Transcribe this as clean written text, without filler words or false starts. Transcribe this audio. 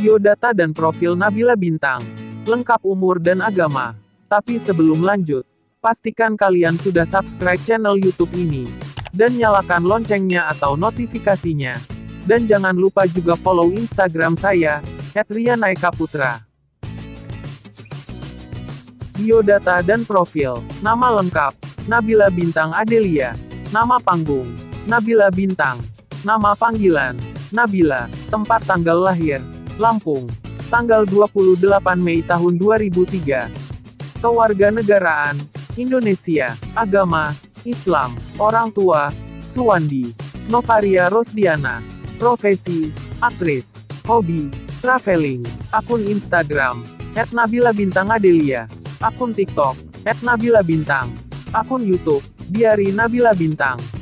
biodata dan profil Nabila Bintang, lengkap umur dan agama. Tapi sebelum lanjut, pastikan kalian sudah subscribe channel YouTube ini, dan nyalakan loncengnya atau notifikasinya. Dan jangan lupa juga follow Instagram saya, @rianaekaputra. Biodata dan profil. Nama lengkap, Nabila Bintang Adelia. Nama panggung, Nabila Bintang. Nama panggilan, Nabila. Tempat tanggal lahir, Lampung. Tanggal 28 Mei tahun 2003. Kewarganegaraan, Indonesia. Agama, Islam. Orang tua, Suwandi. Novaria Rosdiana. Profesi, aktris. Hobi, traveling. Akun Instagram, @NabilaBintangAdelia. Akun TikTok, @NabilaBintang. Akun YouTube, Diari Nabila Bintang.